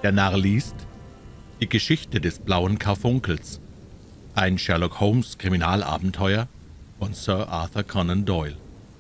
Der Narr liest Die Geschichte des blauen Karfunkels, ein Sherlock-Holmes-Kriminalabenteuer von Sir Arthur Conan Doyle.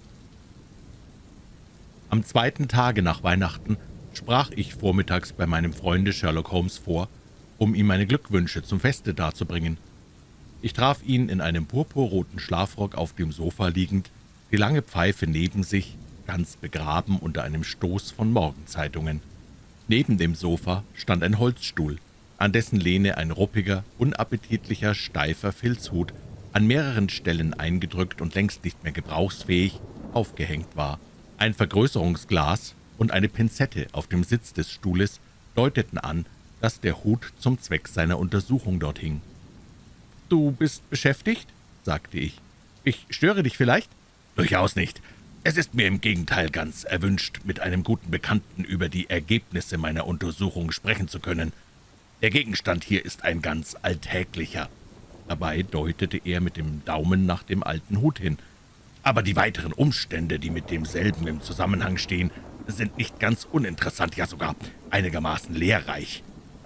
Am 2. Tage nach Weihnachten sprach ich vormittags bei meinem Freunde Sherlock Holmes vor, um ihm meine Glückwünsche zum Feste darzubringen. Ich traf ihn in einem purpurroten Schlafrock auf dem Sofa liegend, die lange Pfeife neben sich, ganz begraben unter einem Stoß von Morgenzeitungen. Neben dem Sofa stand ein Holzstuhl, an dessen Lehne ein ruppiger, unappetitlicher, steifer Filzhut, an mehreren Stellen eingedrückt und längst nicht mehr gebrauchsfähig, aufgehängt war. Ein Vergrößerungsglas und eine Pinzette auf dem Sitz des Stuhles deuteten an, dass der Hut zum Zweck seiner Untersuchung dort hing. »Du bist beschäftigt?« sagte ich. »Ich störe dich vielleicht?« »Durchaus nicht. Es ist mir im Gegenteil ganz erwünscht, mit einem guten Bekannten über die Ergebnisse meiner Untersuchung sprechen zu können. Der Gegenstand hier ist ein ganz alltäglicher.« Dabei deutete er mit dem Daumen nach dem alten Hut hin. »Aber die weiteren Umstände, die mit demselben im Zusammenhang stehen, sind nicht ganz uninteressant, ja sogar einigermaßen lehrreich.«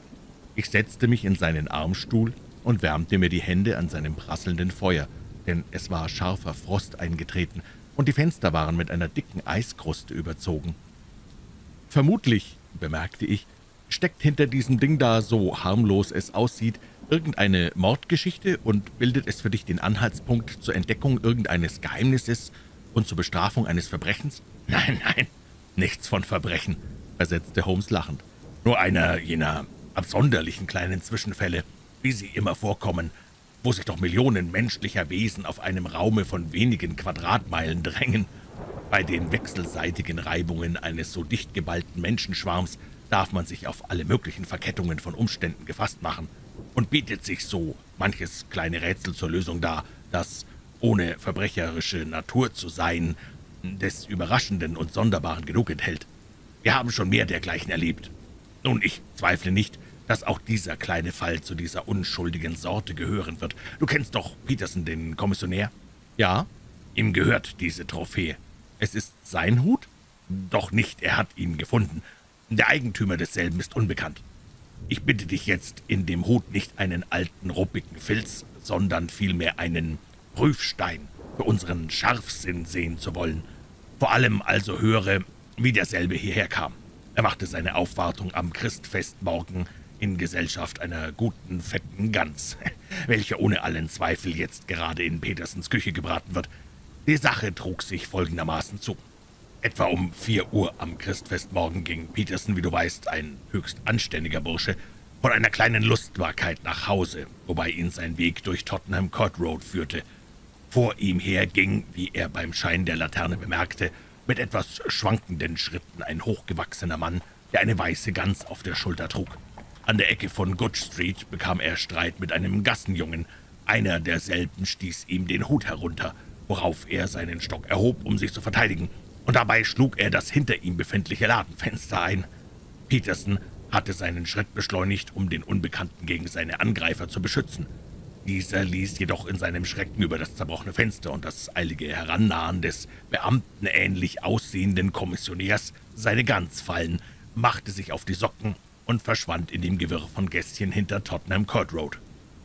Ich setzte mich in seinen Armstuhl und wärmte mir die Hände an seinem prasselnden Feuer, denn es war scharfer Frost eingetreten und die Fenster waren mit einer dicken Eiskruste überzogen. »Vermutlich«, bemerkte ich, »steckt hinter diesem Ding da, so harmlos es aussieht, irgendeine Mordgeschichte und bildet es für dich den Anhaltspunkt zur Entdeckung irgendeines Geheimnisses und zur Bestrafung eines Verbrechens?« »Nein, nein, nichts von Verbrechen«, versetzte Holmes lachend. »Nur einer jener absonderlichen kleinen Zwischenfälle, wie sie immer vorkommen, wo sich doch Millionen menschlicher Wesen auf einem Raume von wenigen Quadratmeilen drängen. Bei den wechselseitigen Reibungen eines so dicht geballten Menschenschwarms darf man sich auf alle möglichen Verkettungen von Umständen gefasst machen und bietet sich so manches kleine Rätsel zur Lösung dar, das, ohne verbrecherische Natur zu sein, des Überraschenden und Sonderbaren genug enthält. Wir haben schon mehr dergleichen erlebt. Nun, ich zweifle nicht, dass auch dieser kleine Fall zu dieser unschuldigen Sorte gehören wird. Du kennst doch Peterson, den Kommissionär?« »Ja, ihm gehört diese Trophäe.« »Es ist sein Hut?« »Doch nicht, er hat ihn gefunden. Der Eigentümer desselben ist unbekannt. Ich bitte dich jetzt, in dem Hut nicht einen alten, ruppigen Filz, sondern vielmehr einen Prüfstein für unseren Scharfsinn sehen zu wollen. Vor allem also höre, wie derselbe hierher kam. Er machte seine Aufwartung am Christfestmorgen in Gesellschaft einer guten, fetten Gans, welche ohne allen Zweifel jetzt gerade in Petersens Küche gebraten wird. Die Sache trug sich folgendermaßen zu. Etwa um 4 Uhr am Christfestmorgen ging Peterson, wie du weißt, ein höchst anständiger Bursche, von einer kleinen Lustbarkeit nach Hause, wobei ihn sein Weg durch Tottenham Court Road führte. Vor ihm her ging, wie er beim Schein der Laterne bemerkte, mit etwas schwankenden Schritten ein hochgewachsener Mann, der eine weiße Gans auf der Schulter trug. An der Ecke von Good Street bekam er Streit mit einem Gassenjungen. Einer derselben stieß ihm den Hut herunter, worauf er seinen Stock erhob, um sich zu verteidigen, und dabei schlug er das hinter ihm befindliche Ladenfenster ein. Peterson hatte seinen Schritt beschleunigt, um den Unbekannten gegen seine Angreifer zu beschützen. Dieser ließ jedoch in seinem Schrecken über das zerbrochene Fenster und das eilige Herannahen des beamtenähnlich aussehenden Kommissionärs seine Gans fallen, machte sich auf die Socken und verschwand in dem Gewirr von Gässchen hinter Tottenham Court Road.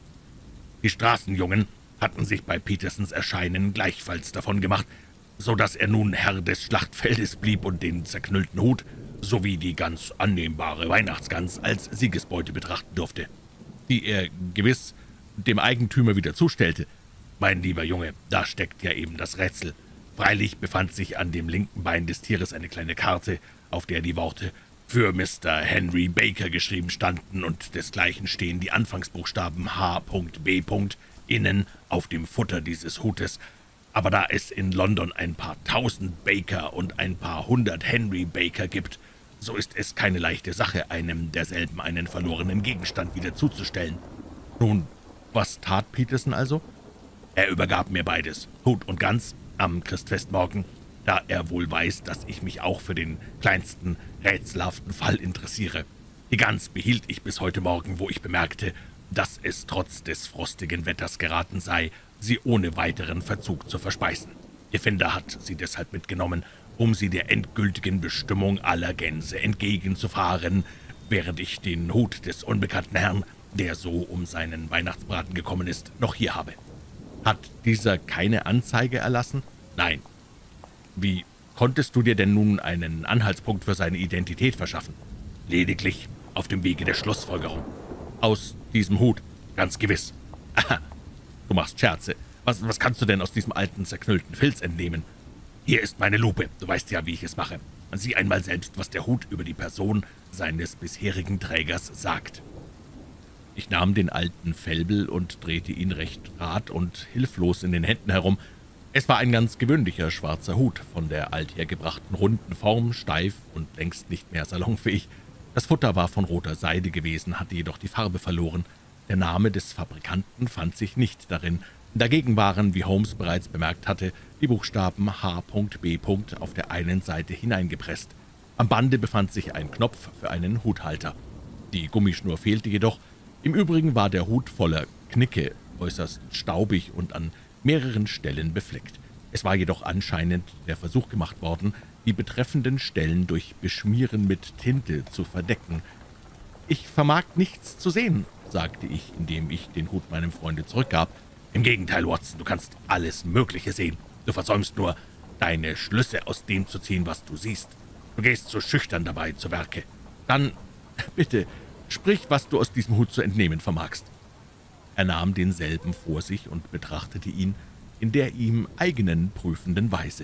Die Straßenjungen hatten sich bei Petersons Erscheinen gleichfalls davon gemacht, so dass er nun Herr des Schlachtfeldes blieb und den zerknüllten Hut sowie die ganz annehmbare Weihnachtsgans als Siegesbeute betrachten durfte, die er gewiss dem Eigentümer wieder zustellte. Mein lieber Junge, da steckt ja eben das Rätsel. Freilich befand sich an dem linken Bein des Tieres eine kleine Karte, auf der die Worte »Für Mr. Henry Baker« geschrieben standen, und desgleichen stehen die Anfangsbuchstaben H.B. innen auf dem Futter dieses Hutes. Aber da es in London ein paar tausend Baker und ein paar hundert Henry Baker gibt, so ist es keine leichte Sache, einem derselben einen verlorenen Gegenstand wieder zuzustellen. Nun, was tat Peterson also? Er übergab mir beides, Hut und Gans, am Christfestmorgen, da er wohl weiß, dass ich mich auch für den kleinsten, rätselhaften Fall interessiere. Die Gans behielt ich bis heute Morgen, wo ich bemerkte, dass es trotz des frostigen Wetters geraten sei, sie ohne weiteren Verzug zu verspeisen. Ihr Finder hat sie deshalb mitgenommen, um sie der endgültigen Bestimmung aller Gänse entgegenzufahren, während ich den Hut des unbekannten Herrn, der so um seinen Weihnachtsbraten gekommen ist, noch hier habe.« »Hat dieser keine Anzeige erlassen?« »Nein.« »Wie konntest du dir denn nun einen Anhaltspunkt für seine Identität verschaffen?« »Lediglich auf dem Wege der Schlussfolgerung.« »Aus diesem Hut?« »Ganz gewiss.« »Aha, du machst Scherze. Was kannst du denn aus diesem alten, zerknüllten Filz entnehmen?« »Hier ist meine Lupe. Du weißt ja, wie ich es mache. Sieh einmal selbst, was der Hut über die Person seines bisherigen Trägers sagt.« Ich nahm den alten Fellbel und drehte ihn recht rat und hilflos in den Händen herum. Es war ein ganz gewöhnlicher schwarzer Hut, von der althergebrachten runden Form, steif und längst nicht mehr salonfähig. Das Futter war von roter Seide gewesen, hatte jedoch die Farbe verloren. Der Name des Fabrikanten fand sich nicht darin. Dagegen waren, wie Holmes bereits bemerkt hatte, die Buchstaben H.B. auf der einen Seite hineingepresst. Am Bande befand sich ein Knopf für einen Huthalter. Die Gummischnur fehlte jedoch. Im Übrigen war der Hut voller Knicke, äußerst staubig und an mehreren Stellen befleckt. Es war jedoch anscheinend der Versuch gemacht worden, die betreffenden Stellen durch Beschmieren mit Tinte zu verdecken. »Ich vermag nichts zu sehen«, sagte ich, indem ich den Hut meinem Freunde zurückgab. »Im Gegenteil, Watson, du kannst alles Mögliche sehen. Du versäumst nur, deine Schlüsse aus dem zu ziehen, was du siehst. Du gehst so schüchtern dabei zu Werke. Dann, bitte, sprich, was du aus diesem Hut zu entnehmen vermagst.« Er nahm denselben vor sich und betrachtete ihn in der ihm eigenen prüfenden Weise.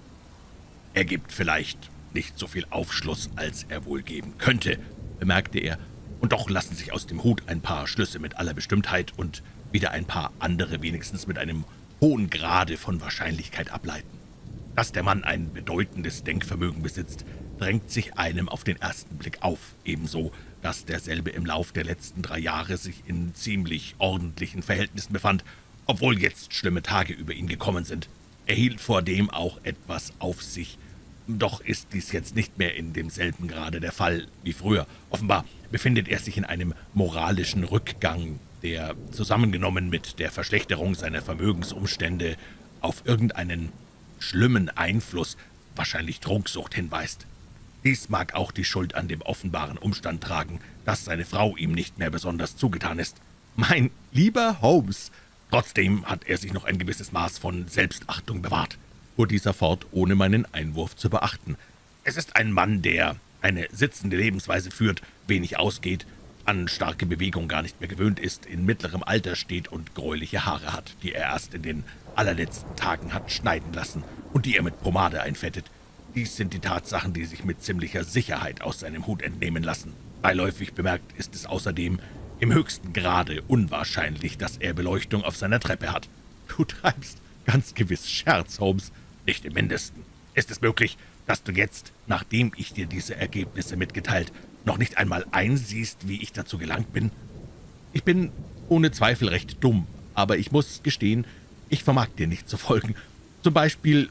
»Er gibt vielleicht nicht so viel Aufschluss, als er wohl geben könnte«, bemerkte er, »und doch lassen sich aus dem Hut ein paar Schlüsse mit aller Bestimmtheit und wieder ein paar andere wenigstens mit einem hohen Grade von Wahrscheinlichkeit ableiten. Dass der Mann ein bedeutendes Denkvermögen besitzt, drängt sich einem auf den ersten Blick auf, ebenso, dass derselbe im Lauf der letzten 3 Jahre sich in ziemlich ordentlichen Verhältnissen befand, obwohl jetzt schlimme Tage über ihn gekommen sind. Er hielt vordem auch etwas auf sich. Doch ist dies jetzt nicht mehr in demselben Grade der Fall wie früher. Offenbar befindet er sich in einem moralischen Rückgang, der zusammengenommen mit der Verschlechterung seiner Vermögensumstände auf irgendeinen schlimmen Einfluss, wahrscheinlich Trunksucht, hinweist. Dies mag auch die Schuld an dem offenbaren Umstand tragen, dass seine Frau ihm nicht mehr besonders zugetan ist. Mein lieber Holmes, trotzdem hat er sich noch ein gewisses Maß von Selbstachtung bewahrt«, fuhr dieser fort, ohne meinen Einwurf zu beachten. »Es ist ein Mann, der eine sitzende Lebensweise führt, wenig ausgeht, an starke Bewegung gar nicht mehr gewöhnt ist, in mittlerem Alter steht und gräuliche Haare hat, die er erst in den allerletzten Tagen hat schneiden lassen und die er mit Pomade einfettet. Dies sind die Tatsachen, die sich mit ziemlicher Sicherheit aus seinem Hut entnehmen lassen. Beiläufig bemerkt ist es außerdem im höchsten Grade unwahrscheinlich, dass er Beleuchtung auf seiner Treppe hat.« »Du treibst ganz gewiss Scherz, Holmes.« »Nicht im Mindesten. Ist es möglich, dass du jetzt, nachdem ich dir diese Ergebnisse mitgeteilt, noch nicht einmal einsiehst, wie ich dazu gelangt bin?« »Ich bin ohne Zweifel recht dumm, aber ich muss gestehen, ich vermag dir nicht zu folgen. Zum Beispiel,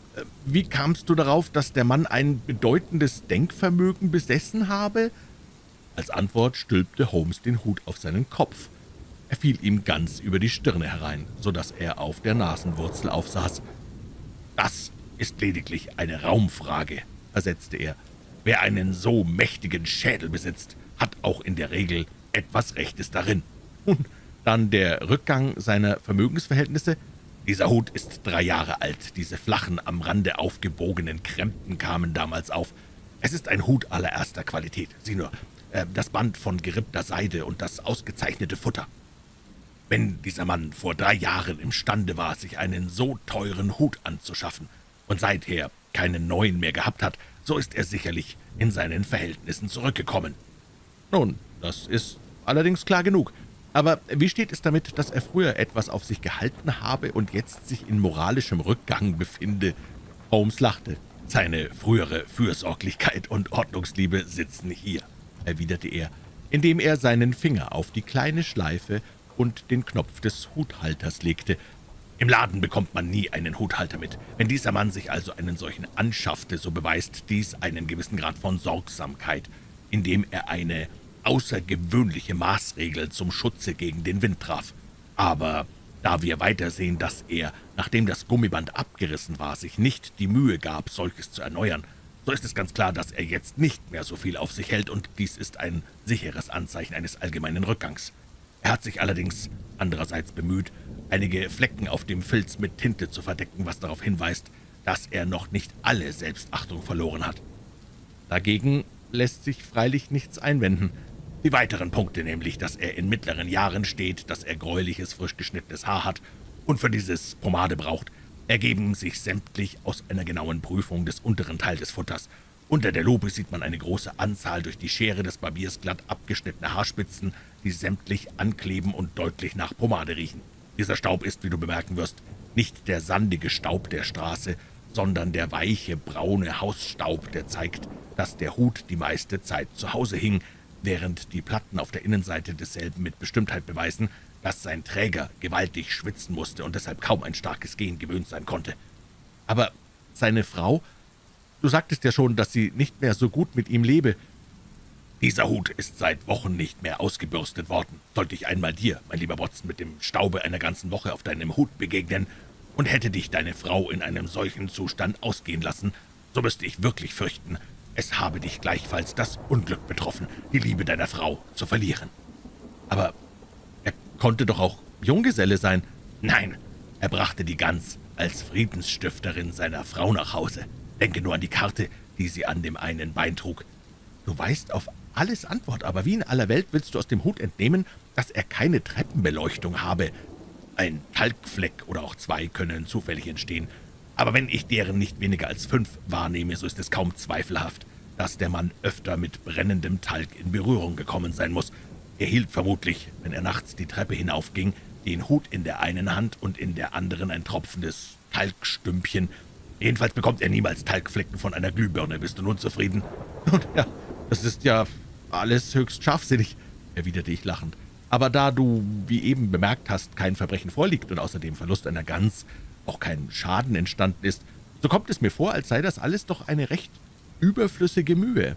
wie kamst du darauf, dass der Mann ein bedeutendes Denkvermögen besessen habe?« Als Antwort stülpte Holmes den Hut auf seinen Kopf. Er fiel ihm ganz über die Stirne herein, so dass er auf der Nasenwurzel aufsaß. »Das ist lediglich eine Raumfrage«, versetzte er. »Wer einen so mächtigen Schädel besitzt, hat auch in der Regel etwas Rechtes darin. Und dann der Rückgang seiner Vermögensverhältnisse. Dieser Hut ist 3 Jahre alt. Diese flachen, am Rande aufgebogenen Krempen kamen damals auf. Es ist ein Hut allererster Qualität. Sieh nur, das Band von gerippter Seide und das ausgezeichnete Futter. Wenn dieser Mann vor 3 Jahren imstande war, sich einen so teuren Hut anzuschaffen und seither keinen neuen mehr gehabt hat, so ist er sicherlich in seinen Verhältnissen zurückgekommen.« »Nun, das ist allerdings klar genug. Aber wie steht es damit, dass er früher etwas auf sich gehalten habe und jetzt sich in moralischem Rückgang befinde?« Holmes lachte. »Seine frühere Fürsorglichkeit und Ordnungsliebe sitzen hier«, erwiderte er, indem er seinen Finger auf die kleine Schleife und den Knopf des Huthalters legte. »Im Laden bekommt man nie einen Huthalter mit. Wenn dieser Mann sich also einen solchen anschaffte, so beweist dies einen gewissen Grad von Sorgsamkeit, indem er eine außergewöhnliche Maßregel zum Schutze gegen den Wind traf. Aber da wir weitersehen, dass er, nachdem das Gummiband abgerissen war, sich nicht die Mühe gab, solches zu erneuern, So ist es ganz klar, dass er jetzt nicht mehr so viel auf sich hält, und dies ist ein sicheres Anzeichen eines allgemeinen Rückgangs. Er hat sich allerdings andererseits bemüht, einige Flecken auf dem Filz mit Tinte zu verdecken, was darauf hinweist, dass er noch nicht alle Selbstachtung verloren hat. Dagegen lässt sich freilich nichts einwenden. Die weiteren Punkte, nämlich, dass er in mittleren Jahren steht, dass er gräuliches, frisch geschnittenes Haar hat und für dieses Pomade braucht, ergeben sich sämtlich aus einer genauen Prüfung des unteren Teils des Futters. Unter der Lupe sieht man eine große Anzahl durch die Schere des Barbiers glatt abgeschnittene Haarspitzen, die sämtlich ankleben und deutlich nach Pomade riechen. Dieser Staub ist, wie du bemerken wirst, nicht der sandige Staub der Straße, sondern der weiche, braune Hausstaub, der zeigt, dass der Hut die meiste Zeit zu Hause hing, während die Platten auf der Innenseite desselben mit Bestimmtheit beweisen, dass sein Träger gewaltig schwitzen musste und deshalb kaum ein starkes Gehen gewöhnt sein konnte. Aber seine Frau, du sagtest ja schon, dass sie nicht mehr so gut mit ihm lebe. Dieser Hut ist seit Wochen nicht mehr ausgebürstet worden. Sollte ich einmal dir, mein lieber Watson, mit dem Staube einer ganzen Woche auf deinem Hut begegnen und hätte dich deine Frau in einem solchen Zustand ausgehen lassen, so müsste ich wirklich fürchten, es habe dich gleichfalls das Unglück betroffen, die Liebe deiner Frau zu verlieren. Aber er konnte doch auch Junggeselle sein. Nein, er brachte die Gans als Friedensstifterin seiner Frau nach Hause. Denke nur an die Karte, die sie an dem einen Bein trug. Du weißt auf alles Antwort, aber wie in aller Welt willst du aus dem Hut entnehmen, dass er keine Treppenbeleuchtung habe? Ein Talgfleck oder auch 2 können zufällig entstehen. Aber wenn ich deren nicht weniger als 5 wahrnehme, so ist es kaum zweifelhaft, dass der Mann öfter mit brennendem Talg in Berührung gekommen sein muss. Er hielt vermutlich, wenn er nachts die Treppe hinaufging, den Hut in der einen Hand und in der anderen ein tropfendes Talgstümpchen. Jedenfalls bekommt er niemals Talgflecken von einer Glühbirne. Bist du nun zufrieden? Nun ja, das ist ja alles höchst scharfsinnig, erwiderte ich lachend. Aber da du, wie eben bemerkt hast, kein Verbrechen vorliegt und außer dem Verlust einer Gans auch kein Schaden entstanden ist, so kommt es mir vor, als sei das alles doch eine recht überflüssige Mühe.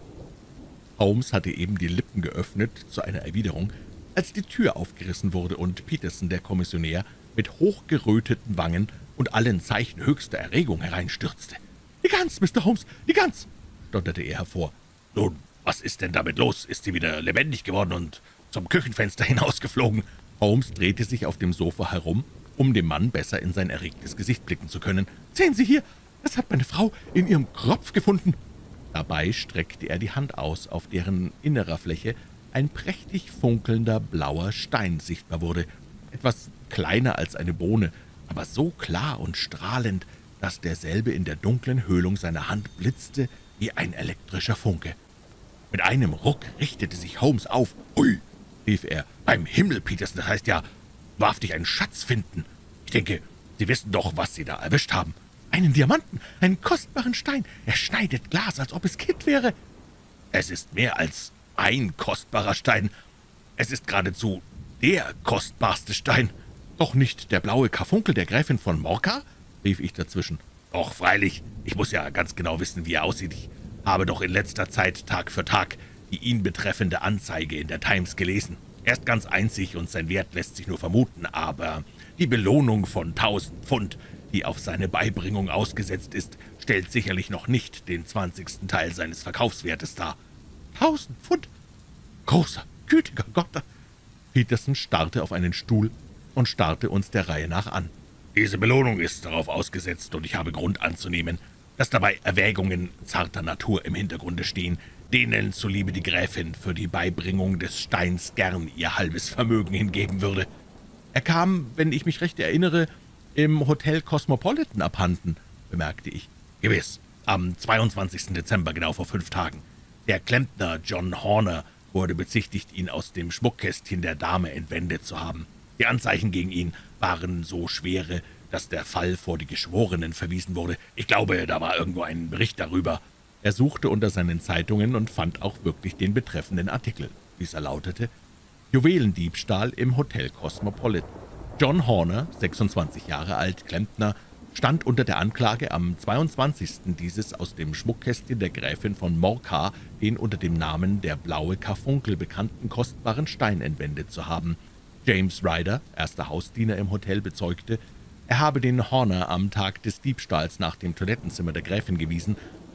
Holmes hatte eben die Lippen geöffnet zu einer Erwiderung, als die Tür aufgerissen wurde und Peterson, der Kommissionär, mit hochgeröteten Wangen und allen Zeichen höchster Erregung hereinstürzte. »Die Gans, Mr. Holmes, die Gans«, stotterte er hervor. »Nun, was ist denn damit los? Ist sie wieder lebendig geworden und zum Küchenfenster hinausgeflogen?« Holmes drehte sich auf dem Sofa herum, um dem Mann besser in sein erregtes Gesicht blicken zu können. »Sehen Sie hier, das hat meine Frau in ihrem Kropf gefunden.« Dabei streckte er die Hand aus, auf deren innerer Fläche ein prächtig funkelnder blauer Stein sichtbar wurde, etwas kleiner als eine Bohne, aber so klar und strahlend, dass derselbe in der dunklen Höhlung seiner Hand blitzte wie ein elektrischer Funke. Mit einem Ruck richtete sich Holmes auf. »Hui«, rief er, »beim Himmel, Peterson, das heißt ja, wahrhaftig einen Schatz finden. Ich denke, Sie wissen doch, was Sie da erwischt haben. Einen Diamanten, einen kostbaren Stein. Er schneidet Glas, als ob es Kitt wäre.« »Es ist mehr als ein kostbarer Stein. Es ist geradezu der kostbarste Stein.« »Doch nicht der blaue Karfunkel der Gräfin von Morcar?« rief ich dazwischen. »Doch, freilich. Ich muss ja ganz genau wissen, wie er aussieht. Ich habe doch in letzter Zeit Tag für Tag die ihn betreffende Anzeige in der Times gelesen. Er ist ganz einzig und sein Wert lässt sich nur vermuten, aber die Belohnung von 1000 Pfund, die auf seine Beibringung ausgesetzt ist, stellt sicherlich noch nicht den 20. Teil seines Verkaufswertes dar.« »1000 Pfund? Großer, gütiger Gott!« Peterson starrte auf einen Stuhl und starrte uns der Reihe nach an. »Diese Belohnung ist darauf ausgesetzt, und ich habe Grund anzunehmen, dass dabei Erwägungen zarter Natur im Hintergrunde stehen, denen zuliebe die Gräfin für die Beibringung des Steins gern ihr halbes Vermögen hingeben würde. Er kam, wenn ich mich recht erinnere, im Hotel Cosmopolitan abhanden«, bemerkte ich. »Gewiss, am 22. Dezember, genau vor 5 Tagen. Der Klempner John Horner wurde bezichtigt, ihn aus dem Schmuckkästchen der Dame entwendet zu haben. Die Anzeichen gegen ihn waren so schwere, dass der Fall vor die Geschworenen verwiesen wurde. Ich glaube, da war irgendwo ein Bericht darüber.« Er suchte unter seinen Zeitungen und fand auch wirklich den betreffenden Artikel. Dieser lautete: »Juwelendiebstahl im Hotel Cosmopolitan. John Horner, 26 Jahre alt, Klempner, stand unter der Anklage, am 22. dieses aus dem Schmuckkästchen der Gräfin von Morcar den unter dem Namen der blaue Karfunkel bekannten kostbaren Stein entwendet zu haben. James Ryder, erster Hausdiener im Hotel, bezeugte, er habe den Horner am Tag des Diebstahls nach dem Toilettenzimmer der Gräfin gewiesen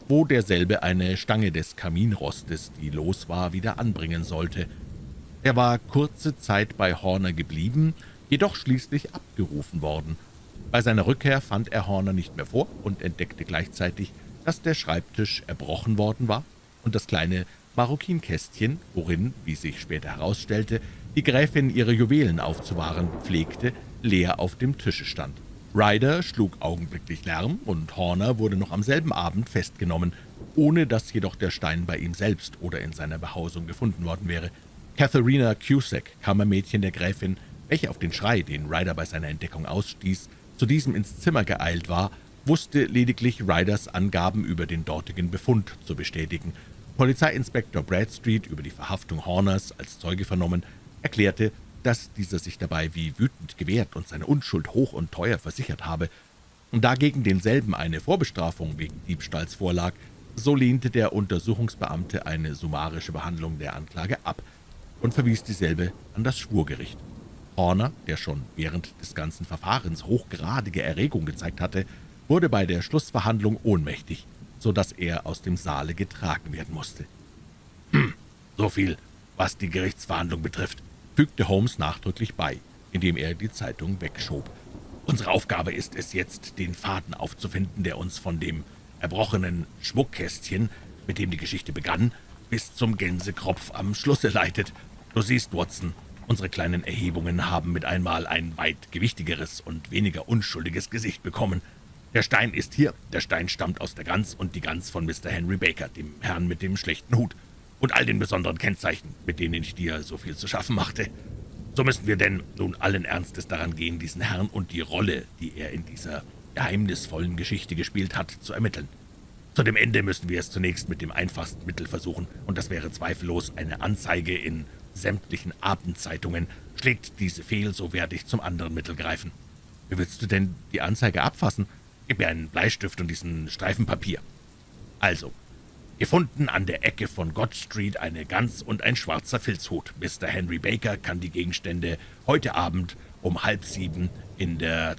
wo derselbe eine Stange des Kaminrostes, die los war, wieder anbringen sollte. Er war kurze Zeit bei Horner geblieben, jedoch schließlich abgerufen worden. Bei seiner Rückkehr fand er Horner nicht mehr vor und entdeckte gleichzeitig, dass der Schreibtisch erbrochen worden war und das kleine Maroquinkästchen, worin, wie sich später herausstellte, die Gräfin ihre Juwelen aufzuwahren pflegte, leer auf dem Tische stand. Ryder schlug augenblicklich Lärm, und Horner wurde noch am selben Abend festgenommen, ohne dass jedoch der Stein bei ihm selbst oder in seiner Behausung gefunden worden wäre. Katharina Cusack, Kammermädchen der Gräfin, welche auf den Schrei, den Ryder bei seiner Entdeckung ausstieß, zu diesem ins Zimmer geeilt war, wusste lediglich Ryders Angaben über den dortigen Befund zu bestätigen. Polizeiinspektor Bradstreet, über die Verhaftung Horners als Zeuge vernommen, erklärte, dass dieser sich dabei wie wütend gewehrt und seine Unschuld hoch und teuer versichert habe. Da gegen denselben eine Vorbestrafung wegen Diebstahls vorlag, so lehnte der Untersuchungsbeamte eine summarische Behandlung der Anklage ab und verwies dieselbe an das Schwurgericht. Horner, der schon während des ganzen Verfahrens hochgradige Erregung gezeigt hatte, wurde bei der Schlussverhandlung ohnmächtig, so dass er aus dem Saale getragen werden musste. So viel, was die Gerichtsverhandlung betrifft«, fügte Holmes nachdrücklich bei, indem er die Zeitung wegschob. »Unsere Aufgabe ist es jetzt, den Faden aufzufinden, der uns von dem erbrochenen Schmuckkästchen, mit dem die Geschichte begann, bis zum Gänsekropf am Schlusse leitet. Du siehst, Watson, unsere kleinen Erhebungen haben mit einmal ein weit gewichtigeres und weniger unschuldiges Gesicht bekommen. Der Stein ist hier, der Stein stammt aus der Gans und die Gans von Mr. Henry Baker, dem Herrn mit dem schlechten Hut, und all den besonderen Kennzeichen, mit denen ich dir so viel zu schaffen machte. So müssen wir denn nun allen Ernstes daran gehen, diesen Herrn und die Rolle, die er in dieser geheimnisvollen Geschichte gespielt hat, zu ermitteln. Zu dem Ende müssen wir es zunächst mit dem einfachsten Mittel versuchen, und das wäre zweifellos eine Anzeige in sämtlichen Abendzeitungen. Schlägt diese fehl, so werde ich zum anderen Mittel greifen.« »Wie willst du denn die Anzeige abfassen?« »Gib mir einen Bleistift und diesen Streifen Papier. Also, gefunden an der Ecke von Gott Street eine Gans und ein schwarzer Filzhut. Mr. Henry Baker kann die Gegenstände heute Abend um 6:30 in der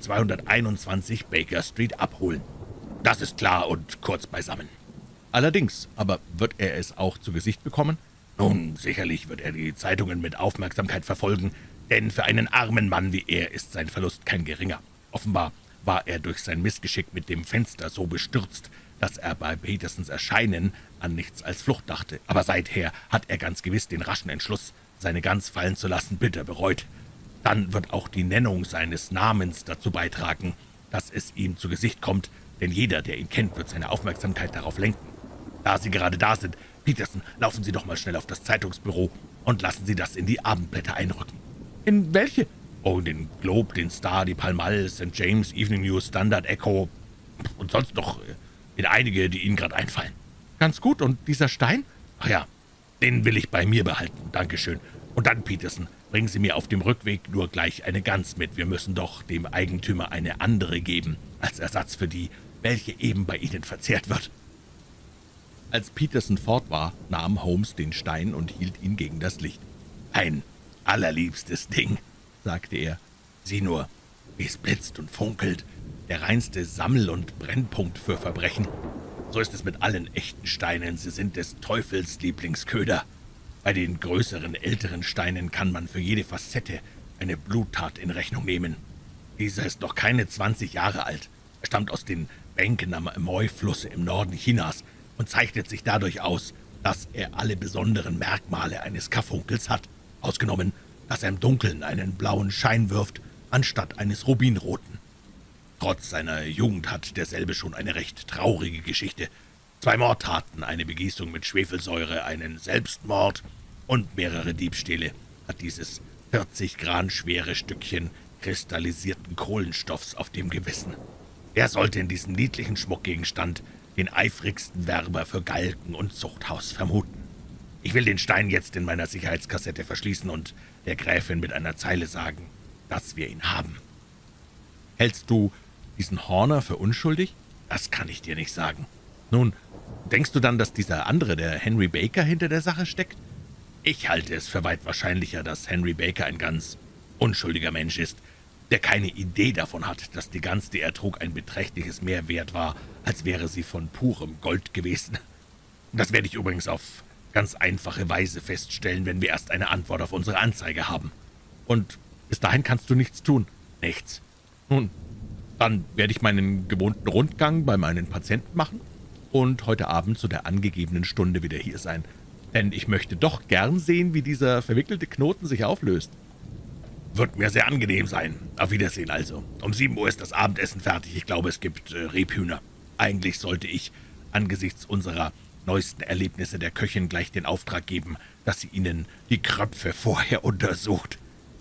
221 Baker Street abholen. Das ist klar und kurz beisammen.« »Allerdings, aber wird er es auch zu Gesicht bekommen?« »Nun, sicherlich wird er die Zeitungen mit Aufmerksamkeit verfolgen, denn für einen armen Mann wie er ist sein Verlust kein geringer. Offenbar war er durch sein Missgeschick mit dem Fenster so bestürzt, dass er bei Petersons Erscheinen an nichts als Flucht dachte. Aber seither hat er ganz gewiss den raschen Entschluss, seine Gans fallen zu lassen, bitter bereut. Dann wird auch die Nennung seines Namens dazu beitragen, dass es ihm zu Gesicht kommt, denn jeder, der ihn kennt, wird seine Aufmerksamkeit darauf lenken. Da Sie gerade da sind, Peterson, laufen Sie doch mal schnell auf das Zeitungsbüro und lassen Sie das in die Abendblätter einrücken.« »In welche?« »Oh, in den Globe, den Star, die Pall Mall, St. James, Evening News, Standard, Echo und sonst noch in einige, die Ihnen gerade einfallen.« »Ganz gut. Und dieser Stein?« »Ach ja, den will ich bei mir behalten. Dankeschön. Und dann, Peterson, bringen Sie mir auf dem Rückweg nur gleich eine Gans mit. Wir müssen doch dem Eigentümer eine andere geben, als Ersatz für die, welche eben bei Ihnen verzehrt wird.« Als Peterson fort war, nahm Holmes den Stein und hielt ihn gegen das Licht. »Ein allerliebstes Ding«, sagte er. »Sieh nur, wie es blitzt und funkelt. Der reinste Sammel- und Brennpunkt für Verbrechen. So ist es mit allen echten Steinen. Sie sind des Teufels Lieblingsköder. Bei den größeren, älteren Steinen kann man für jede Facette eine Bluttat in Rechnung nehmen. Dieser ist noch keine 20 Jahre alt. Er stammt aus den Bänken am Amoy-Flusse im Norden Chinas und zeichnet sich dadurch aus, dass er alle besonderen Merkmale eines Karfunkels hat, ausgenommen, dass er im Dunkeln einen blauen Schein wirft, anstatt eines rubinroten. Trotz seiner Jugend hat derselbe schon eine recht traurige Geschichte. 2 Mordtaten, eine Begießung mit Schwefelsäure, einen Selbstmord und mehrere Diebstähle hat dieses 40 Gran schwere Stückchen kristallisierten Kohlenstoffs auf dem Gewissen. Er sollte in diesem niedlichen Schmuckgegenstand den eifrigsten Werber für Galgen und Zuchthaus vermuten. Ich will den Stein jetzt in meiner Sicherheitskassette verschließen und der Gräfin mit einer Zeile sagen, dass wir ihn haben.« »Hältst du diesen Horner für unschuldig?« »Das kann ich dir nicht sagen.« »Nun, denkst du dann, dass dieser andere, der Henry Baker, hinter der Sache steckt?« »Ich halte es für weit wahrscheinlicher, dass Henry Baker ein ganz unschuldiger Mensch ist. der keine Idee davon hat, dass die Gans, die er trug, ein beträchtliches mehr wert war, als wäre sie von purem Gold gewesen. Das werde ich übrigens auf ganz einfache Weise feststellen, wenn wir erst eine Antwort auf unsere Anzeige haben. Und bis dahin kannst du nichts tun. Nichts. Nun, dann werde ich meinen gewohnten Rundgang bei meinen Patienten machen und heute Abend zu der angegebenen Stunde wieder hier sein. Denn ich möchte doch gern sehen, wie dieser verwickelte Knoten sich auflöst. Wird mir sehr angenehm sein. Auf Wiedersehen also. Um 7 Uhr ist das Abendessen fertig. Ich glaube, es gibt Rebhühner. Eigentlich sollte ich angesichts unserer neuesten Erlebnisse der Köchin gleich den Auftrag geben, dass sie Ihnen die Kröpfe vorher untersucht.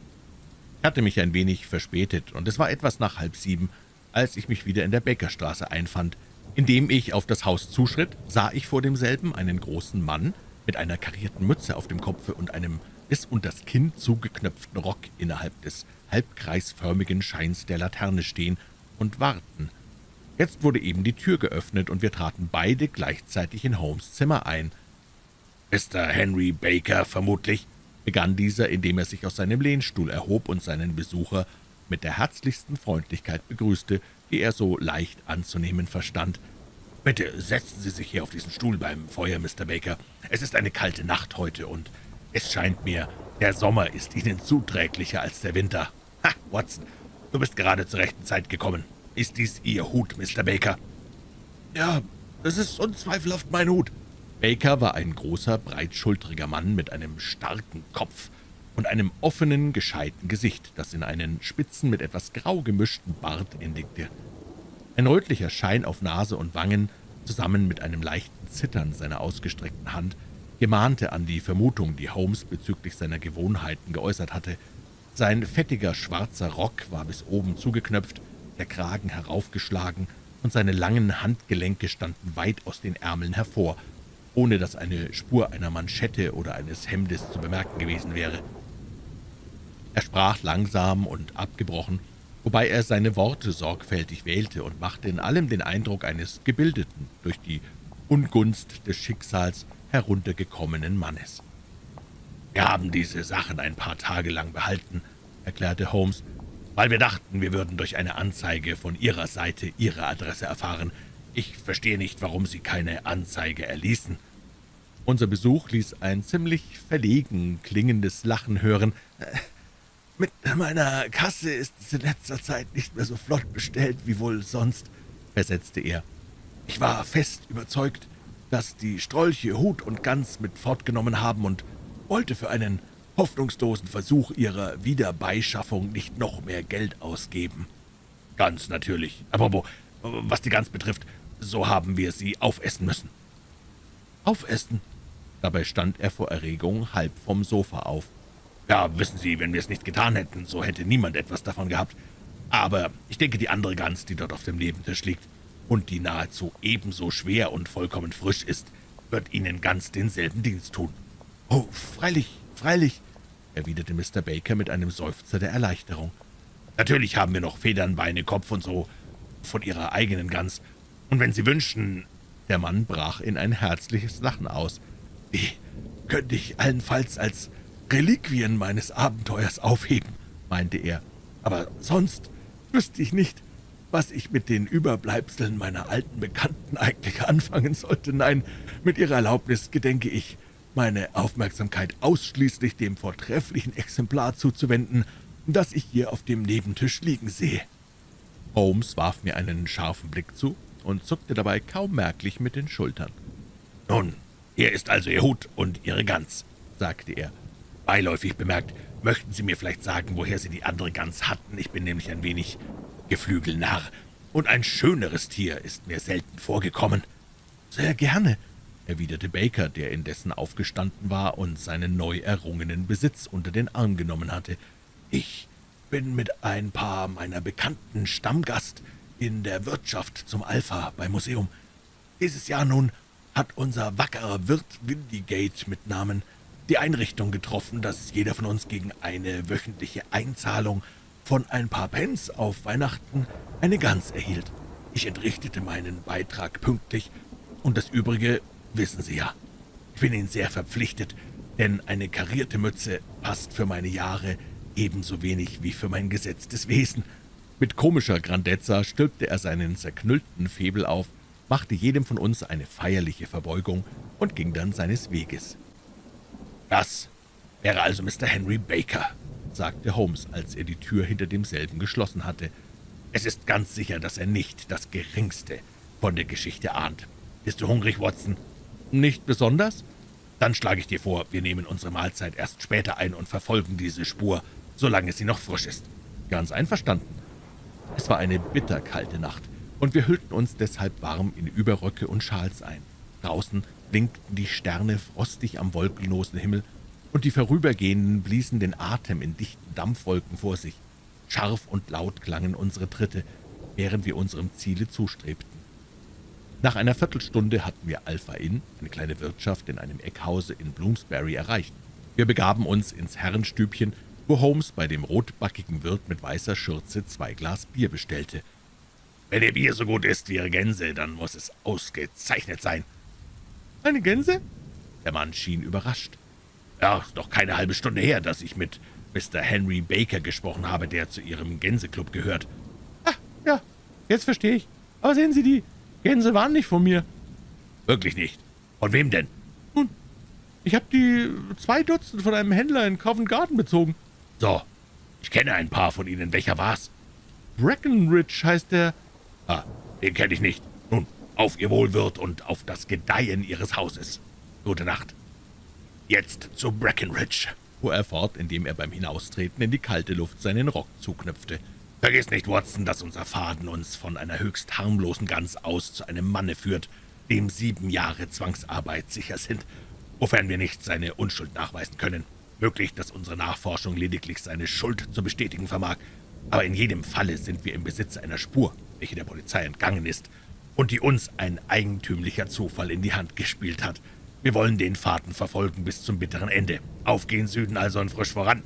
Ich hatte mich ein wenig verspätet, und es war etwas nach 6:30, als ich mich wieder in der Bakerstraße einfand. Indem ich auf das Haus zuschritt, sah ich vor demselben einen großen Mann mit einer karierten Mütze auf dem Kopfe und einem bis unters Kinn zugeknöpften Rock innerhalb des halbkreisförmigen Scheins der Laterne stehen und warten. Jetzt wurde eben die Tür geöffnet, und wir traten beide gleichzeitig in Holmes' Zimmer ein. »Mr. Henry Baker, vermutlich«, begann dieser, indem er sich aus seinem Lehnstuhl erhob und seinen Besucher mit der herzlichsten Freundlichkeit begrüßte, die er so leicht anzunehmen verstand. »Bitte setzen Sie sich hier auf diesen Stuhl beim Feuer, Mr. Baker. Es ist eine kalte Nacht heute, und es scheint mir, der Sommer ist Ihnen zuträglicher als der Winter. Ha, Watson, du bist gerade zur rechten Zeit gekommen. Ist dies Ihr Hut, Mr. Baker?« »Ja, das ist unzweifelhaft mein Hut.« Baker war ein großer, breitschultriger Mann mit einem starken Kopf und einem offenen, gescheiten Gesicht, das in einen spitzen, mit etwas grau gemischten Bart endigte. Ein rötlicher Schein auf Nase und Wangen, zusammen mit einem leichten Zittern seiner ausgestreckten Hand, gemahnte an die Vermutung, die Holmes bezüglich seiner Gewohnheiten geäußert hatte. Sein fettiger, schwarzer Rock war bis oben zugeknöpft, der Kragen heraufgeschlagen, und seine langen Handgelenke standen weit aus den Ärmeln hervor, ohne dass eine Spur einer Manschette oder eines Hemdes zu bemerken gewesen wäre. Er sprach langsam und abgebrochen, wobei er seine Worte sorgfältig wählte, und machte in allem den Eindruck eines gebildeten, durch die Ungunst des Schicksals heruntergekommenen Mannes. »Wir haben diese Sachen ein paar Tage lang behalten«, erklärte Holmes, »weil wir dachten, wir würden durch eine Anzeige von Ihrer Seite Ihre Adresse erfahren. Ich verstehe nicht, warum Sie keine Anzeige erließen.« Unser Besuch ließ ein ziemlich verlegen klingendes Lachen hören. »Mit meiner Kasse ist es in letzter Zeit nicht mehr so flott bestellt wie wohl sonst«, versetzte er. »Ich war fest überzeugt, dass die Strolche Hut und Gans mit fortgenommen haben und wollte für einen hoffnungslosen Versuch ihrer Wiederbeischaffung nicht noch mehr Geld ausgeben.« »Ganz natürlich. Aber was die Gans betrifft, so haben wir sie aufessen müssen.« »Aufessen?« Dabei stand er vor Erregung halb vom Sofa auf. »Ja, wissen Sie, wenn wir es nicht getan hätten, so hätte niemand etwas davon gehabt. Aber ich denke, die andere Gans, die dort auf dem Nebentisch liegt und die nahezu ebenso schwer und vollkommen frisch ist, wird Ihnen ganz denselben Dienst tun.« »Oh, freilich, freilich«, erwiderte Mr. Baker mit einem Seufzer der Erleichterung. »Natürlich haben wir noch Federn, Beine, Kopf und so von Ihrer eigenen Gans. Und wenn Sie wünschen...« Der Mann brach in ein herzliches Lachen aus. »Die könnte ich allenfalls als Reliquien meines Abenteuers aufheben«, meinte er. »Aber sonst wüsste ich nicht, was ich mit den Überbleibseln meiner alten Bekannten eigentlich anfangen sollte. Nein, mit Ihrer Erlaubnis gedenke ich, meine Aufmerksamkeit ausschließlich dem vortrefflichen Exemplar zuzuwenden, das ich hier auf dem Nebentisch liegen sehe.« Holmes warf mir einen scharfen Blick zu und zuckte dabei kaum merklich mit den Schultern. »Nun, hier ist also Ihr Hut und Ihre Gans«, sagte er. »Beiläufig bemerkt, möchten Sie mir vielleicht sagen, woher Sie die andere Gans hatten? Ich bin nämlich ein wenig Geflügelnarr, und ein schöneres Tier ist mir selten vorgekommen.« »Sehr gerne«, erwiderte Baker, der indessen aufgestanden war und seinen neu errungenen Besitz unter den Arm genommen hatte. »Ich bin mit ein paar meiner Bekannten Stammgast in der Wirtschaft zum Alpha beim Museum. Dieses Jahr nun hat unser wackerer Wirt Windigate mit Namen die Einrichtung getroffen, dass jeder von uns gegen eine wöchentliche Einzahlung von ein paar Pence auf Weihnachten eine Gans erhielt. Ich entrichtete meinen Beitrag pünktlich, und das Übrige wissen Sie ja. Ich bin Ihnen sehr verpflichtet, denn eine karierte Mütze passt für meine Jahre ebenso wenig wie für mein gesetztes Wesen.« Mit komischer Grandezza stülpte er seinen zerknüllten Febel auf, machte jedem von uns eine feierliche Verbeugung und ging dann seines Weges. »Das wäre also Mr. Henry Baker«, sagte Holmes, als er die Tür hinter demselben geschlossen hatte. »Es ist ganz sicher, dass er nicht das Geringste von der Geschichte ahnt. Bist du hungrig, Watson?« »Nicht besonders?« »Dann schlage ich dir vor, wir nehmen unsere Mahlzeit erst später ein und verfolgen diese Spur, solange sie noch frisch ist.« »Ganz einverstanden.« Es war eine bitterkalte Nacht, und wir hüllten uns deshalb warm in Überröcke und Schals ein. Draußen blinkten die Sterne frostig am wolkenlosen Himmel, und die Vorübergehenden bliesen den Atem in dichten Dampfwolken vor sich. Scharf und laut klangen unsere Tritte, während wir unserem Ziele zustrebten. Nach einer Viertelstunde hatten wir Alpha Inn, eine kleine Wirtschaft in einem Eckhause in Bloomsbury, erreicht. Wir begaben uns ins Herrenstübchen, wo Holmes bei dem rotbackigen Wirt mit weißer Schürze 2 Glas Bier bestellte. »Wenn Ihr Bier so gut ist wie Ihre Gänse, dann muss es ausgezeichnet sein.« »Eine Gänse?« Der Mann schien überrascht. »Ja, ist doch keine halbe Stunde her, dass ich mit Mr. Henry Baker gesprochen habe, der zu Ihrem Gänseklub gehört.« »Ach, ja, jetzt verstehe ich. Aber sehen Sie, die Gänse waren nicht von mir.« »Wirklich nicht? Von wem denn?« »Nun, ich habe die 2 Dutzend von einem Händler in Covent Garden bezogen.« »So, ich kenne ein paar von Ihnen. Welcher war's?« »Breckenridge heißt der.« »Ah, den kenne ich nicht. Nun, auf Ihr Wohl, Wirt, und auf das Gedeihen Ihres Hauses. Gute Nacht.« »Jetzt zu Breckenridge«, fuhr er fort, indem er beim Hinaustreten in die kalte Luft seinen Rock zuknöpfte. »Vergiss nicht, Watson, dass unser Faden uns von einer höchst harmlosen Gans aus zu einem Manne führt, dem 7 Jahre Zwangsarbeit sicher sind, wofern wir nicht seine Unschuld nachweisen können. Möglich, dass unsere Nachforschung lediglich seine Schuld zu bestätigen vermag, aber in jedem Falle sind wir im Besitz einer Spur, welche der Polizei entgangen ist und die uns ein eigentümlicher Zufall in die Hand gespielt hat. Wir wollen den Faden verfolgen bis zum bitteren Ende. Auf gen Süden also und frisch voran.«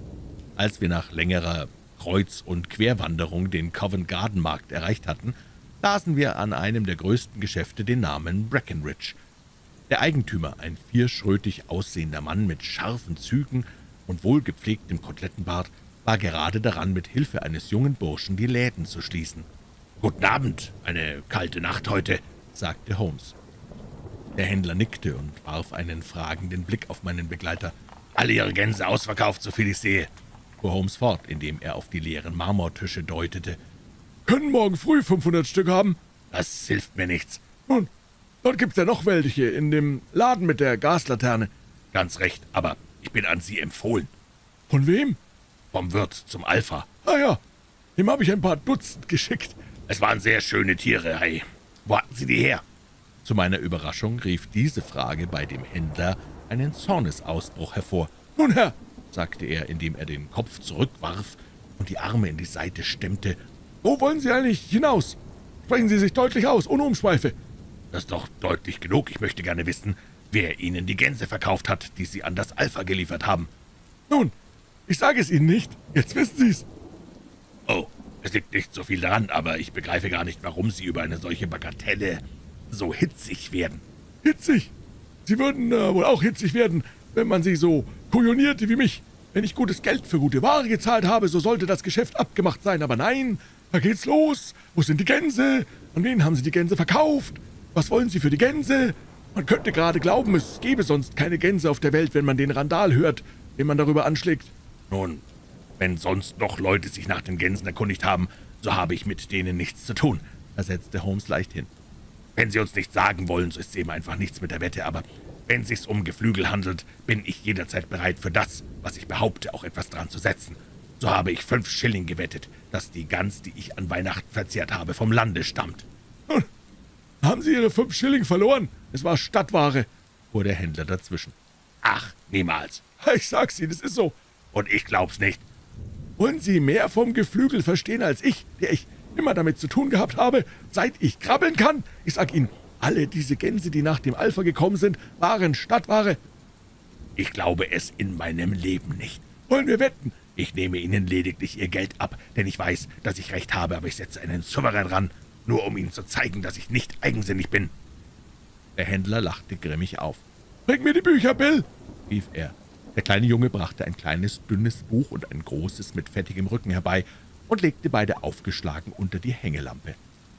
Als wir nach längerer Kreuz- und Querwanderung den Covent Garden Markt erreicht hatten, lasen wir an einem der größten Geschäfte den Namen Breckenridge. Der Eigentümer, ein vierschrötig aussehender Mann mit scharfen Zügen und wohlgepflegtem Kotelettenbart, war gerade daran, mit Hilfe eines jungen Burschen die Läden zu schließen. »Guten Abend, eine kalte Nacht heute«, sagte Holmes. Der Händler nickte und warf einen fragenden Blick auf meinen Begleiter. »Alle Ihre Gänse ausverkauft, soviel ich sehe«, fuhr Holmes fort, indem er auf die leeren Marmortische deutete. »Können morgen früh 500 Stück haben?« »Das hilft mir nichts.« »Nun, dort gibt's ja noch welche, in dem Laden mit der Gaslaterne.« »Ganz recht, aber ich bin an Sie empfohlen.« »Von wem?« »Vom Wirt zum Alpha.« »Ah ja, dem habe ich ein paar Dutzend geschickt.« »Es waren sehr schöne Tiere, hey. Wo hatten Sie die her?« Zu meiner Überraschung rief diese Frage bei dem Händler einen Zornesausbruch hervor. »Nun, Herr«, sagte er, indem er den Kopf zurückwarf und die Arme in die Seite stemmte, »wo wollen Sie eigentlich hinaus? Sprechen Sie sich deutlich aus, ohne Umschweife.« »Das ist doch deutlich genug. Ich möchte gerne wissen, wer Ihnen die Gänse verkauft hat, die Sie an das Alpha geliefert haben.« »Nun, ich sage es Ihnen nicht. Jetzt wissen Sie's.« »Oh, es liegt nicht so viel daran, aber ich begreife gar nicht, warum Sie über eine solche Bagatelle so hitzig werden.« »Hitzig? Sie würden wohl auch hitzig werden, wenn man Sie so kujonierte wie mich. Wenn ich gutes Geld für gute Ware gezahlt habe, so sollte das Geschäft abgemacht sein. Aber nein, da geht's los. Wo sind die Gänse? An wen haben Sie die Gänse verkauft? Was wollen Sie für die Gänse? Man könnte gerade glauben, es gäbe sonst keine Gänse auf der Welt, wenn man den Randal hört, den man darüber anschlägt.« »Nun, wenn sonst noch Leute sich nach den Gänsen erkundigt haben, so habe ich mit denen nichts zu tun«, versetzte Holmes leicht hin. »Wenn Sie uns nichts sagen wollen, so ist es eben einfach nichts mit der Wette, aber wenn es sich um Geflügel handelt, bin ich jederzeit bereit, für das, was ich behaupte, auch etwas dran zu setzen. So habe ich 5 Schilling gewettet, dass die Gans, die ich an Weihnachten verzehrt habe, vom Lande stammt.« »Haben Sie Ihre 5 Schilling verloren? Es war Stadtware«, fuhr der Händler dazwischen. »Ach, niemals.« »Ich sag's Ihnen, es ist so.« »Und ich glaub's nicht.« »Wollen Sie mehr vom Geflügel verstehen als ich, der ich immer damit zu tun gehabt habe, seit ich krabbeln kann? Ich sag Ihnen, alle diese Gänse, die nach dem Alpha gekommen sind, waren Stadtware.« »Ich glaube es in meinem Leben nicht.« »Wollen wir wetten?« »Ich nehme Ihnen lediglich Ihr Geld ab, denn ich weiß, dass ich recht habe, aber ich setze einen Souverän ran, nur um Ihnen zu zeigen, dass ich nicht eigensinnig bin.« Der Händler lachte grimmig auf. »Bring mir die Bücher, Bill«, rief er. Der kleine Junge brachte ein kleines, dünnes Buch und ein großes mit fettigem Rücken herbei und legte beide aufgeschlagen unter die Hängelampe.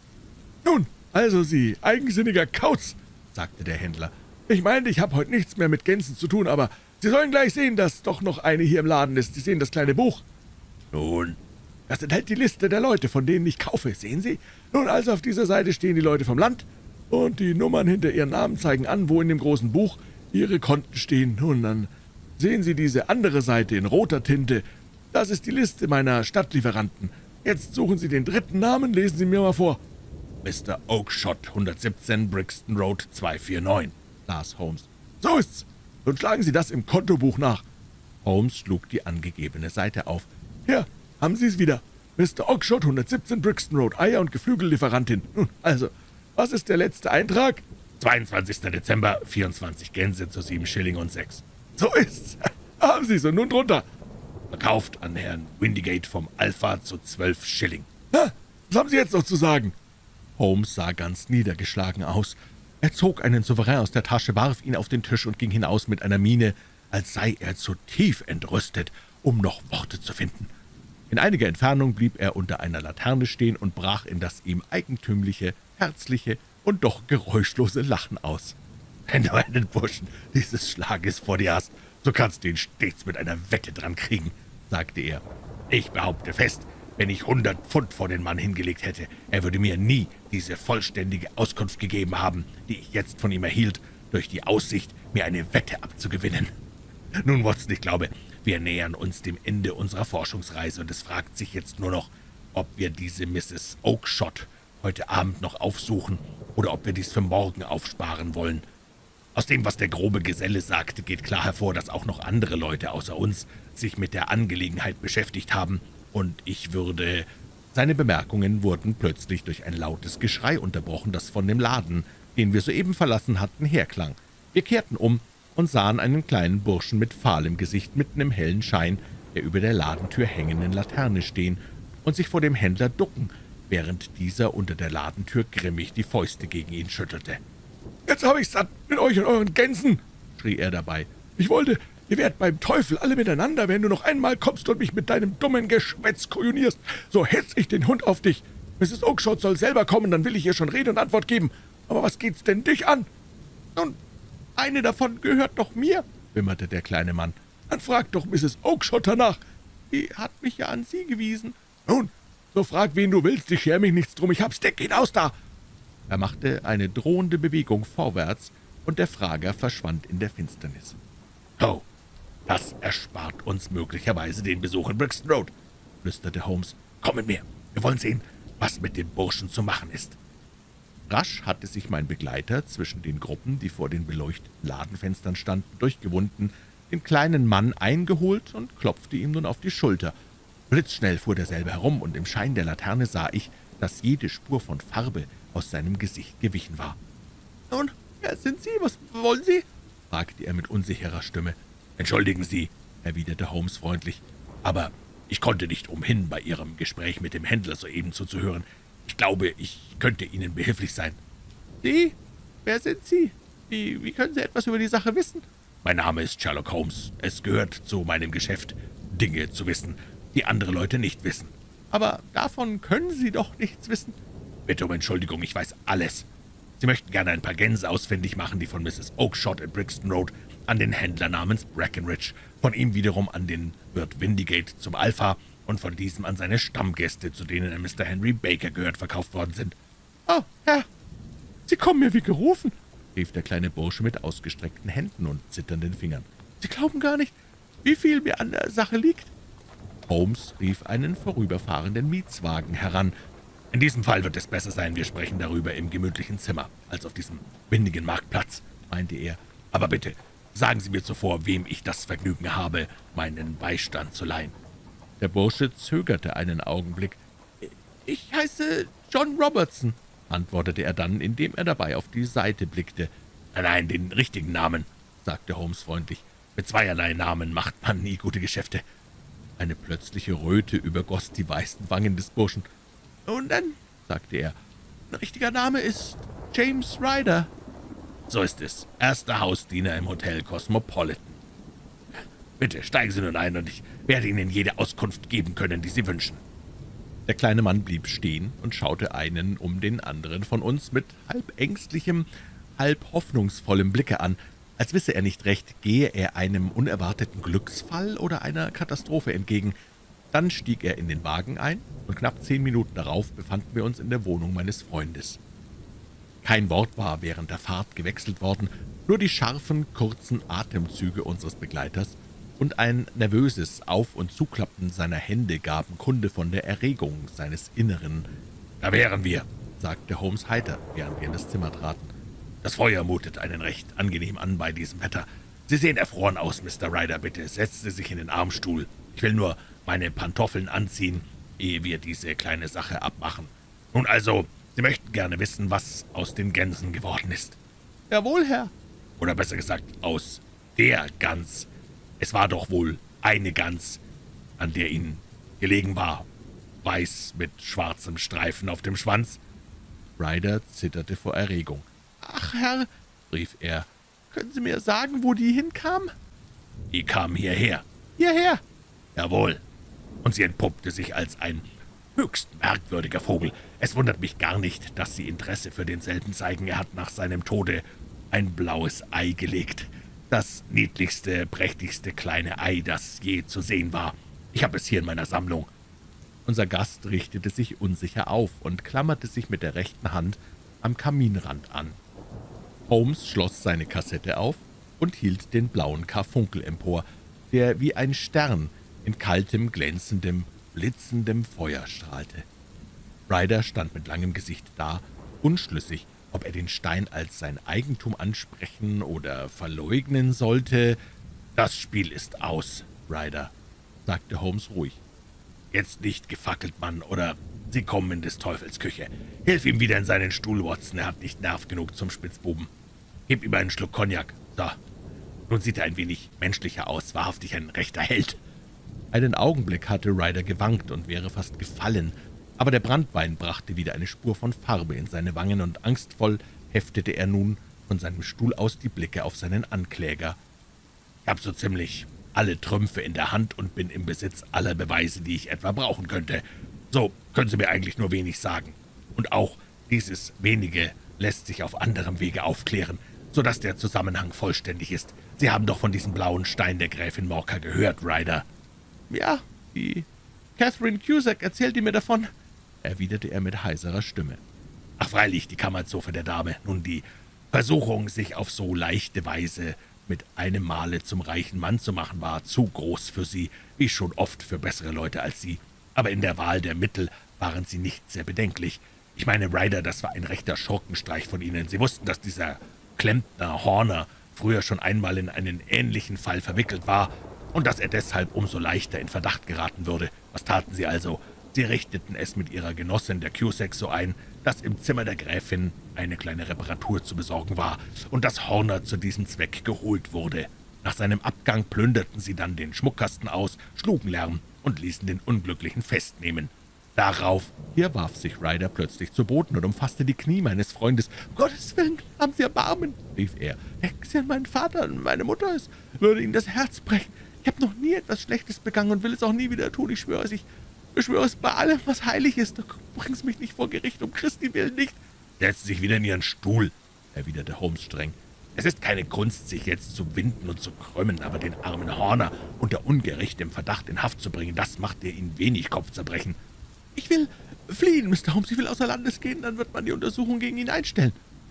»Nun, also Sie, eigensinniger Kauz«, sagte der Händler. »Ich meine, ich habe heute nichts mehr mit Gänsen zu tun, aber Sie sollen gleich sehen, dass doch noch eine hier im Laden ist. Sie sehen das kleine Buch?« »Nun, das enthält die Liste der Leute, von denen ich kaufe. Sehen Sie? Nun, also auf dieser Seite stehen die Leute vom Land, und die Nummern hinter ihren Namen zeigen an, wo in dem großen Buch ihre Konten stehen. Nun, dann sehen Sie diese andere Seite in roter Tinte. Das ist die Liste meiner Stadtlieferanten. Jetzt suchen Sie den dritten Namen, lesen Sie mir mal vor.« »Mr. Oakshott, 117 Brixton Road 249«, las Holmes. »So ist's. Nun schlagen Sie das im Kontobuch nach.« Holmes schlug die angegebene Seite auf. »Hier, haben Sie es wieder. Mr. Oakshott, 117 Brixton Road, Eier- und Geflügellieferantin. Nun, also, was ist der letzte Eintrag?« »22. Dezember, 24 Gänse zu 7 Schilling und 6. »So ist's. Haben Sie's, und nun drunter. Verkauft an Herrn Windigate vom Alpha zu 12 Schilling. »Was haben Sie jetzt noch zu sagen?« Holmes sah ganz niedergeschlagen aus. Er zog einen Souverän aus der Tasche, warf ihn auf den Tisch und ging hinaus mit einer Miene, als sei er zu tief entrüstet, um noch Worte zu finden. In einiger Entfernung blieb er unter einer Laterne stehen und brach in das ihm eigentümliche, herzliche und doch geräuschlose Lachen aus. »Wenn du einen Burschen dieses Schlages vor dir hast, so kannst du ihn stets mit einer Wette dran kriegen«, sagte er. »Ich behaupte fest, wenn ich 100 Pfund vor den Mann hingelegt hätte, er würde mir nie diese vollständige Auskunft gegeben haben, die ich jetzt von ihm erhielt, durch die Aussicht, mir eine Wette abzugewinnen. Nun, Watson, ich glaube, wir nähern uns dem Ende unserer Forschungsreise, und es fragt sich jetzt nur noch, ob wir diese Mrs. Oakshott heute Abend noch aufsuchen oder ob wir dies für morgen aufsparen wollen. Aus dem, was der grobe Geselle sagte, geht klar hervor, dass auch noch andere Leute außer uns sich mit der Angelegenheit beschäftigt haben, und ich würde...« Seine Bemerkungen wurden plötzlich durch ein lautes Geschrei unterbrochen, das von dem Laden, den wir soeben verlassen hatten, herklang. Wir kehrten um und sahen einen kleinen Burschen mit fahlem Gesicht mitten im hellen Schein der über der Ladentür hängenden Laterne stehen und sich vor dem Händler ducken, während dieser unter der Ladentür grimmig die Fäuste gegen ihn schüttelte. »Jetzt habe ich's satt mit euch und euren Gänsen«, schrie er dabei. »Ich wollte, ihr wärt beim Teufel alle miteinander, wenn du noch einmal kommst und mich mit deinem dummen Geschwätz kujonierst. So hetz ich den Hund auf dich. Mrs. Oakshott soll selber kommen, dann will ich ihr schon Rede und Antwort geben. Aber was geht's denn dich an?« »Nun, eine davon gehört doch mir«, wimmerte der kleine Mann. »Dann frag doch Mrs. Oakshott danach. Die hat mich ja an Sie gewiesen.« »Nun, so frag, wen du willst, ich scher mich nichts drum, ich hab's dick, hinaus da!« Er machte eine drohende Bewegung vorwärts, und der Frager verschwand in der Finsternis. »Oh, das erspart uns möglicherweise den Besuch in Brixton Road«, flüsterte Holmes. »Komm mit mir, wir wollen sehen, was mit dem Burschen zu machen ist.« Rasch hatte sich mein Begleiter zwischen den Gruppen, die vor den beleuchteten Ladenfenstern standen, durchgewunden, den kleinen Mann eingeholt und klopfte ihm nun auf die Schulter. Blitzschnell fuhr derselbe herum, und im Schein der Laterne sah ich, dass jede Spur von Farbe aus seinem Gesicht gewichen war. »Nun, wer sind Sie? Was wollen Sie?« fragte er mit unsicherer Stimme. »Entschuldigen Sie«, erwiderte Holmes freundlich, »aber ich konnte nicht umhin, bei Ihrem Gespräch mit dem Händler soeben zuzuhören. Ich glaube, ich könnte Ihnen behilflich sein.« »Sie? Wer sind Sie? Wie können Sie etwas über die Sache wissen?« »Mein Name ist Sherlock Holmes. Es gehört zu meinem Geschäft, Dinge zu wissen, die andere Leute nicht wissen.« »Aber davon können Sie doch nichts wissen.« »Bitte um Entschuldigung, ich weiß alles. Sie möchten gerne ein paar Gänse ausfindig machen, die von Mrs. Oakshott in Brixton Road an den Händler namens Breckenridge, von ihm wiederum an den Wirt Windigate zum Alpha und von diesem an seine Stammgäste, zu denen ein Mr. Henry Baker gehört, verkauft worden sind.« »Oh, Herr, Sie kommen mir wie gerufen«, rief der kleine Bursche mit ausgestreckten Händen und zitternden Fingern. »Sie glauben gar nicht, wie viel mir an der Sache liegt.« Holmes rief einen vorüberfahrenden Mietswagen heran. »In diesem Fall wird es besser sein, wir sprechen darüber im gemütlichen Zimmer, als auf diesem windigen Marktplatz«, meinte er. »Aber bitte, sagen Sie mir zuvor, wem ich das Vergnügen habe, meinen Beistand zu leihen.« Der Bursche zögerte einen Augenblick. »Ich heiße John Robertson«, antwortete er dann, indem er dabei auf die Seite blickte. »Nein, den richtigen Namen«, sagte Holmes freundlich. »Mit zweierlei Namen macht man nie gute Geschäfte.« Eine plötzliche Röte übergoss die weißen Wangen des Burschen. »Nun dann«, sagte er, »ein richtiger Name ist James Ryder.« »So ist es. Erster Hausdiener im Hotel Cosmopolitan.« Bitte, steigen Sie nun ein, und ich werde Ihnen jede Auskunft geben können, die Sie wünschen.« Der kleine Mann blieb stehen und schaute einen um den anderen von uns mit halb ängstlichem, halb hoffnungsvollem Blicke an, als wisse er nicht recht, gehe er einem unerwarteten Glücksfall oder einer Katastrophe entgegen. Dann stieg er in den Wagen ein, und knapp 10 Minuten darauf befanden wir uns in der Wohnung meines Freundes. Kein Wort war während der Fahrt gewechselt worden, nur die scharfen, kurzen Atemzüge unseres Begleiters und ein nervöses Auf- und Zuklappen seiner Hände gaben Kunde von der Erregung seines Inneren. »Da wären wir«, sagte Holmes heiter, während wir in das Zimmer traten. »Das Feuer mutet einen recht angenehm an bei diesem Wetter. Sie sehen erfroren aus, Mr. Ryder. Bitte setzen Sie sich in den Armstuhl. Ich will nur meine Pantoffeln anziehen, ehe wir diese kleine Sache abmachen. Nun also, Sie möchten gerne wissen, was aus den Gänsen geworden ist.« »Jawohl, Herr.« »Oder besser gesagt, aus der Gans. Es war doch wohl eine Gans, an der Ihnen gelegen war, weiß mit schwarzem Streifen auf dem Schwanz.« Ryder zitterte vor Erregung. »Ach, Herr«, rief er, »können Sie mir sagen, wo die hinkam?« »Die kam hierher.« »Hierher?« »Jawohl. Und sie entpuppte sich als ein höchst merkwürdiger Vogel. Es wundert mich gar nicht, dass Sie Interesse für denselben zeigen. Er hat nach seinem Tode ein blaues Ei gelegt. Das niedlichste, prächtigste kleine Ei, das je zu sehen war. Ich habe es hier in meiner Sammlung.« Unser Gast richtete sich unsicher auf und klammerte sich mit der rechten Hand am Kaminrand an. Holmes schloss seine Kassette auf und hielt den blauen Karfunkel empor, der wie ein Stern in kaltem, glänzendem, blitzendem Feuer strahlte. Ryder stand mit langem Gesicht da, unschlüssig, ob er den Stein als sein Eigentum ansprechen oder verleugnen sollte. »Das Spiel ist aus, Ryder«, sagte Holmes ruhig. »Jetzt nicht gefackelt, Mann, oder Sie kommen in des Teufels Küche. Hilf ihm wieder in seinen Stuhl, Watson, er hat nicht Nerv genug zum Spitzbuben. Gib ihm einen Schluck Cognac. So, nun sieht er ein wenig menschlicher aus, wahrhaftig ein rechter Held.« Einen Augenblick hatte Ryder gewankt und wäre fast gefallen, aber der Branntwein brachte wieder eine Spur von Farbe in seine Wangen, und angstvoll heftete er nun von seinem Stuhl aus die Blicke auf seinen Ankläger. »Ich habe so ziemlich alle Trümpfe in der Hand und bin im Besitz aller Beweise, die ich etwa brauchen könnte. So können Sie mir eigentlich nur wenig sagen. Und auch dieses Wenige lässt sich auf anderem Wege aufklären, sodass der Zusammenhang vollständig ist. Sie haben doch von diesem blauen Stein der Gräfin Morcar gehört, Ryder.« »Ja, die Catherine Cusack erzählte mir davon«, erwiderte er mit heiserer Stimme. »Ach freilich, die Kammerzofe der Dame. Nun, die Versuchung, sich auf so leichte Weise mit einem Male zum reichen Mann zu machen, war zu groß für sie, wie schon oft für bessere Leute als Sie. Aber in der Wahl der Mittel waren Sie nicht sehr bedenklich. Ich meine, Ryder, das war ein rechter Schurkenstreich von Ihnen. Sie wussten, dass dieser Klempner Horner früher schon einmal in einen ähnlichen Fall verwickelt war und dass er deshalb umso leichter in Verdacht geraten würde. Was taten Sie also? Sie richteten es mit Ihrer Genossin, der Cusack, so ein, dass im Zimmer der Gräfin eine kleine Reparatur zu besorgen war und dass Horner zu diesem Zweck geholt wurde. Nach seinem Abgang plünderten sie dann den Schmuckkasten aus, schlugen Lärm und ließen den Unglücklichen festnehmen. Darauf«, hier warf sich Ryder plötzlich zu Boden und umfasste die Knie meines Freundes. »Um Gottes Willen, haben Sie Erbarmen«, rief er. »Denken Sie an meinen Vater und meine Mutter, es würde Ihnen das Herz brechen. Ich habe noch nie etwas Schlechtes begangen und will es auch nie wieder tun. Ich schwöre es bei allem, was heilig ist. Bringen Sie mich nicht vor Gericht, um Christi willen nicht.« »Setzen Sie sich wieder in Ihren Stuhl«, erwiderte Holmes streng. »Es ist keine Kunst, sich jetzt zu winden und zu krümmen, aber den armen Horner unter ungerechtem Verdacht in Haft zu bringen, das macht dir Ihnen wenig Kopfzerbrechen.« »Ich will fliehen, Mr. Holmes. Ich will außer Landes gehen, dann wird man die Untersuchung gegen ihn einstellen.«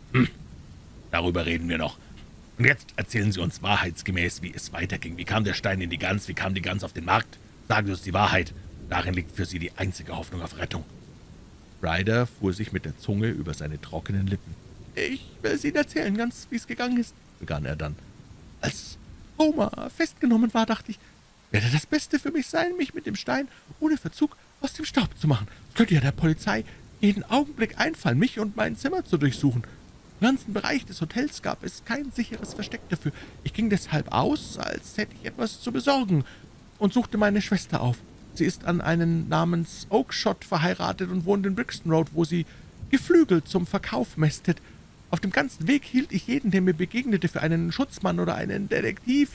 Darüber reden wir noch. Und jetzt erzählen Sie uns wahrheitsgemäß, wie es weiterging. Wie kam der Stein in die Gans? Wie kam die Gans auf den Markt? Sagen Sie uns die Wahrheit. Darin liegt für Sie die einzige Hoffnung auf Rettung.« Ryder fuhr sich mit der Zunge über seine trockenen Lippen. »Ich will es Ihnen erzählen, ganz wie es gegangen ist«, begann er dann. »Als Homer festgenommen war, dachte ich, werde das Beste für mich sein, mich mit dem Stein ohne Verzug aus dem Staub zu machen. Es könnte ja der Polizei jeden Augenblick einfallen, mich und mein Zimmer zu durchsuchen. Im ganzen Bereich des Hotels gab es kein sicheres Versteck dafür. Ich ging deshalb aus, als hätte ich etwas zu besorgen, und suchte meine Schwester auf. Sie ist an einen namens Oakshott verheiratet und wohnt in Brixton Road, wo sie Geflügel zum Verkauf mästet. Auf dem ganzen Weg hielt ich jeden, der mir begegnete, für einen Schutzmann oder einen Detektiv.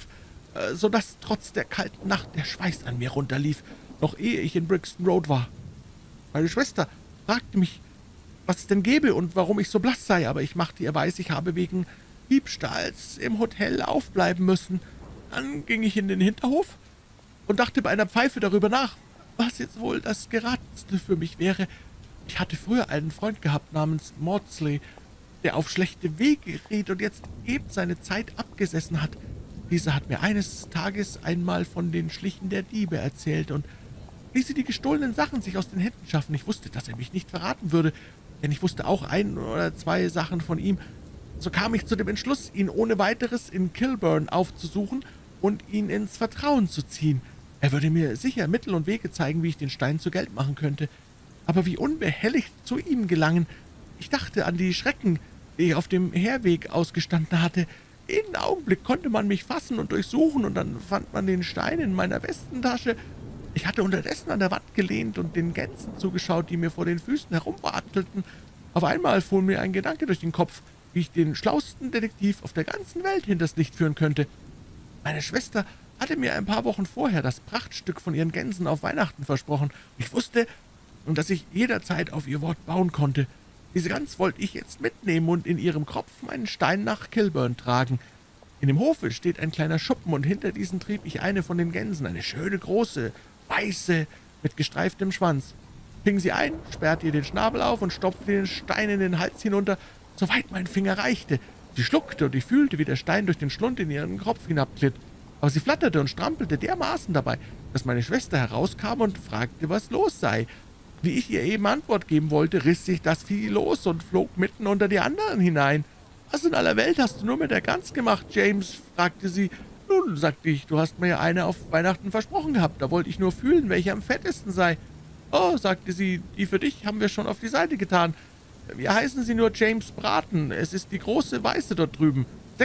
so dass trotz der kalten Nacht der Schweiß an mir runterlief, noch ehe ich in Brixton Road war. Meine Schwester fragte mich, was es denn gäbe und warum ich so blass sei, aber ich machte ihr weiß, ich habe wegen Diebstahls im Hotel aufbleiben müssen. Dann ging ich in den Hinterhof und dachte bei einer Pfeife darüber nach, was jetzt wohl das Geratenste für mich wäre. Ich hatte früher einen Freund gehabt namens Maudsley, der auf schlechte Wege geriet und jetzt eben seine Zeit abgesessen hat. Dieser hat mir eines Tages einmal von den Schlichen der Diebe erzählt und ließ sie die gestohlenen Sachen sich aus den Händen schaffen. Ich wusste, dass er mich nicht verraten würde, denn ich wusste auch 1 oder 2 Sachen von ihm. So kam ich zu dem Entschluss, ihn ohne weiteres in Kilburn aufzusuchen und ihn ins Vertrauen zu ziehen. Er würde mir sicher Mittel und Wege zeigen, wie ich den Stein zu Geld machen könnte. Aber wie unbehelligt zu ihm gelangen? Ich dachte an die Schrecken, die ich auf dem Herweg ausgestanden hatte. Jeden Augenblick konnte man mich fassen und durchsuchen, und dann fand man den Stein in meiner Westentasche. Ich hatte unterdessen an der Wand gelehnt und den Gänsen zugeschaut, die mir vor den Füßen herumwatschelten. Auf einmal fuhr mir ein Gedanke durch den Kopf, wie ich den schlauesten Detektiv auf der ganzen Welt hinters Licht führen könnte. Meine Schwester hatte mir ein paar Wochen vorher das Prachtstück von ihren Gänsen auf Weihnachten versprochen. Ich wusste, dass ich jederzeit auf ihr Wort bauen konnte. Diese Gans wollte ich jetzt mitnehmen und in ihrem Kropf meinen Stein nach Kilburn tragen. In dem Hofe steht ein kleiner Schuppen, und hinter diesen trieb ich eine von den Gänsen, eine schöne, große, weiße, mit gestreiftem Schwanz. Fing sie ein, sperrte ihr den Schnabel auf und stopfte den Stein in den Hals hinunter, soweit mein Finger reichte. Sie schluckte, und ich fühlte, wie der Stein durch den Schlund in ihren Kropf hinabglitt. Aber sie flatterte und strampelte dermaßen dabei, dass meine Schwester herauskam und fragte, was los sei. Wie ich ihr eben Antwort geben wollte, riss sich das Vieh los und flog mitten unter die anderen hinein. »Was in aller Welt hast du nur mit der Gans gemacht, James?« fragte sie. »Nun«, sagte ich, »du hast mir ja eine auf Weihnachten versprochen gehabt. Da wollte ich nur fühlen, welche am fettesten sei.« »Oh«, sagte sie, »die für dich haben wir schon auf die Seite getan. Wir heißen sie nur James Braten. Es ist die große Weiße dort drüben.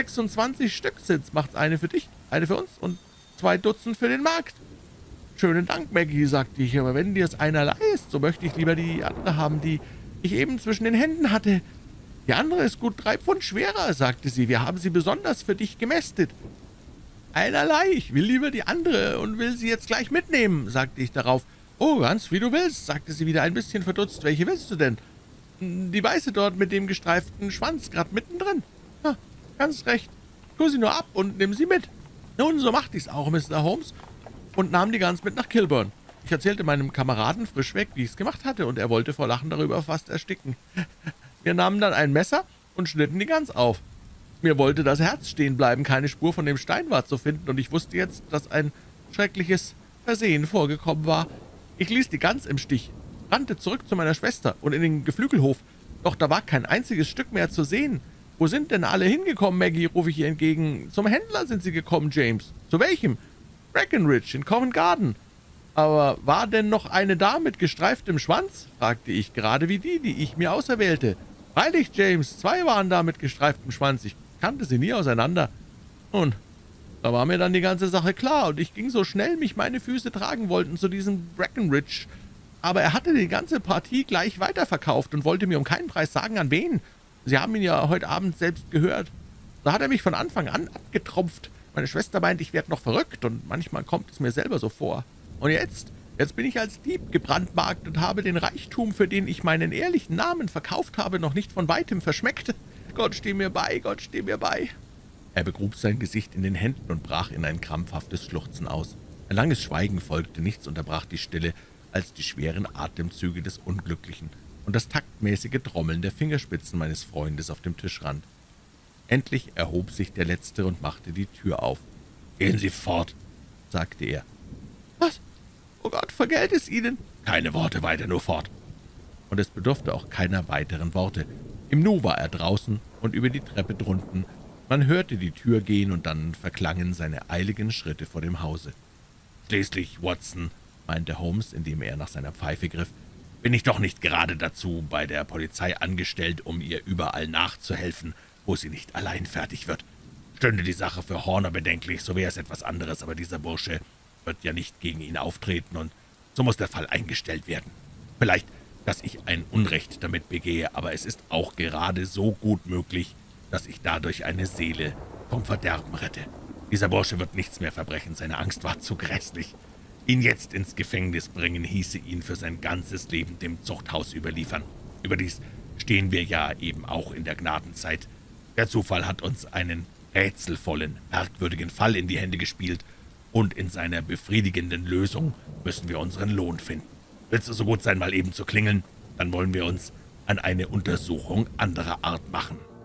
26 Stück sind's. Macht's eine für dich, eine für uns und 2 Dutzend für den Markt.« »Schönen Dank, Maggie«, sagte ich, »aber wenn dir es einerlei ist, so möchte ich lieber die andere haben, die ich eben zwischen den Händen hatte.« »Die andere ist gut 3 Pfund schwerer«, sagte sie, »wir haben sie besonders für dich gemästet.« »Einerlei, ich will lieber die andere und will sie jetzt gleich mitnehmen«, sagte ich darauf. »Oh, ganz wie du willst«, sagte sie wieder ein bisschen verdutzt. »Welche willst du denn?« »Die weiße dort mit dem gestreiften Schwanz, gerade mittendrin.« »Ganz recht. Tu sie nur ab und nimm sie mit.« Nun, so machte ich's auch, Mr. Holmes, und nahm die Gans mit nach Kilburn. Ich erzählte meinem Kameraden frischweg, wie ich's gemacht hatte, und er wollte vor Lachen darüber fast ersticken. Wir nahmen dann ein Messer und schnitten die Gans auf. Mir wollte das Herz stehen bleiben, keine Spur von dem Stein war zu finden, und ich wusste jetzt, dass ein schreckliches Versehen vorgekommen war. Ich ließ die Gans im Stich, rannte zurück zu meiner Schwester und in den Geflügelhof. Doch da war kein einziges Stück mehr zu sehen. »Wo sind denn alle hingekommen, Maggie?« rufe ich ihr entgegen. »Zum Händler sind sie gekommen, James.« »Zu welchem?« »Breckenridge in Covent Garden.« »Aber war denn noch eine da mit gestreiftem Schwanz?« fragte ich, »gerade wie die ich mir auserwählte.« »Freilich, James, 2 waren da mit gestreiftem Schwanz. Ich kannte sie nie auseinander.« Nun, da war mir dann die ganze Sache klar, und ich ging so schnell mich meine Füße tragen wollten zu diesem Breckenridge. Aber er hatte die ganze Partie gleich weiterverkauft und wollte mir um keinen Preis sagen, an wen. Sie haben ihn ja heute Abend selbst gehört. Da hat er mich von Anfang an abgetropft. Meine Schwester meint, ich werde noch verrückt, und manchmal kommt es mir selber so vor. Und jetzt bin ich als Dieb gebrandmarkt und habe den Reichtum, für den ich meinen ehrlichen Namen verkauft habe, noch nicht von weitem verschmeckt. Gott steh mir bei, Gott steh mir bei.« Er begrub sein Gesicht in den Händen und brach in ein krampfhaftes Schluchzen aus. Ein langes Schweigen folgte, nichts unterbrach die Stille als die schweren Atemzüge des Unglücklichen und das taktmäßige Trommeln der Fingerspitzen meines Freundes auf dem Tischrand. Endlich erhob sich der Letzte und machte die Tür auf. »Gehen Sie fort«, sagte er. »Was? Oh Gott, vergelt es Ihnen!« »Keine Worte weiter, nur fort!« Und es bedurfte auch keiner weiteren Worte. Im Nu war er draußen und über die Treppe drunten. Man hörte die Tür gehen, und dann verklangen seine eiligen Schritte vor dem Hause. »Schließlich, Watson«, meinte Holmes, indem er nach seiner Pfeife griff, »bin ich doch nicht gerade dazu bei der Polizei angestellt, um ihr überall nachzuhelfen, wo sie nicht allein fertig wird. Stünde die Sache für Horner bedenklich, so wäre es etwas anderes, aber dieser Bursche wird ja nicht gegen ihn auftreten, und so muss der Fall eingestellt werden. Vielleicht, dass ich ein Unrecht damit begehe, aber es ist auch gerade so gut möglich, dass ich dadurch eine Seele vom Verderben rette.« Dieser Bursche wird nichts mehr verbrechen, seine Angst war zu grässlich. Ihn jetzt ins Gefängnis bringen, hieße ihn für sein ganzes Leben dem Zuchthaus überliefern. Überdies stehen wir ja eben auch in der Gnadenzeit. Der Zufall hat uns einen rätselvollen, merkwürdigen Fall in die Hände gespielt, und in seiner befriedigenden Lösung müssen wir unseren Lohn finden. Willst du so gut sein, mal eben zu klingeln? Dann wollen wir uns an eine Untersuchung anderer Art machen.«